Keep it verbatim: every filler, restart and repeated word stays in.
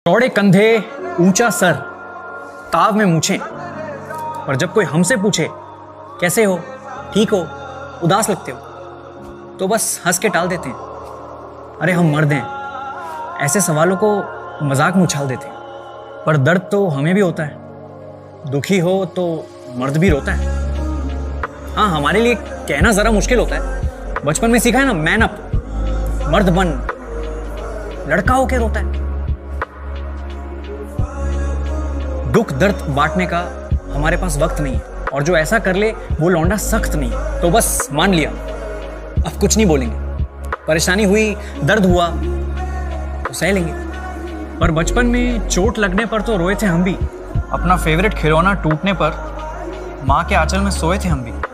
चौड़े कंधे, ऊंचा सर, ताव में मूछें। पर जब कोई हमसे पूछे कैसे हो, ठीक हो, उदास लगते हो, तो बस हंस के टाल देते हैं। अरे हम मर्द हैं, ऐसे सवालों को मजाक में उछाल देते हैं। पर दर्द तो हमें भी होता है। दुखी हो तो मर्द भी रोता है। हाँ, हमारे लिए कहना जरा मुश्किल होता है। बचपन में सीखा है ना, मैन अप, मर्द बन, लड़का होके रोता है। दुख दर्द बांटने का हमारे पास वक्त नहीं है, और जो ऐसा कर ले वो लौंडा सख्त नहीं है। तो बस मान लिया, अब कुछ नहीं बोलेंगे। परेशानी हुई, दर्द हुआ तो सह लेंगे। पर बचपन में चोट लगने पर तो रोए थे हम भी। अपना फेवरेट खिलौना टूटने पर माँ के आंचल में सोए थे हम भी।